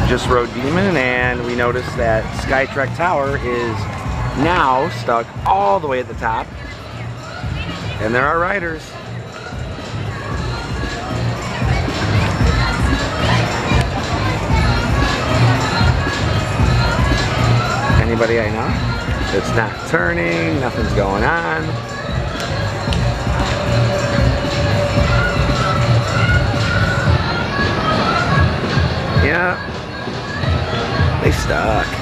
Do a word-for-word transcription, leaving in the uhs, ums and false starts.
Just rode Demon and we noticed that Skytrek Tower is now stuck all the way at the top. And there are riders. Anybody I know? It's not turning, nothing's going on. Yeah. They stuck.